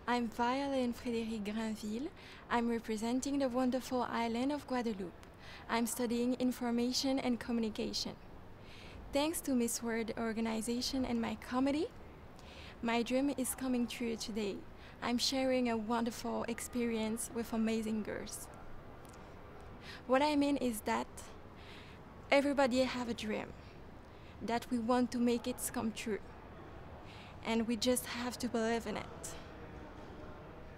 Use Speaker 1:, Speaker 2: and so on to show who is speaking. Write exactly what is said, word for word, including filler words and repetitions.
Speaker 1: I'm Violaine Frederique Grainville. I'm representing the wonderful island of Guadeloupe. I'm studying information and communication. Thanks to Miss World organization and my comedy, my dream is coming true today. I'm sharing a wonderful experience with amazing girls. What I mean is that everybody have a dream, that we want to make it come true. And we just have to believe in it.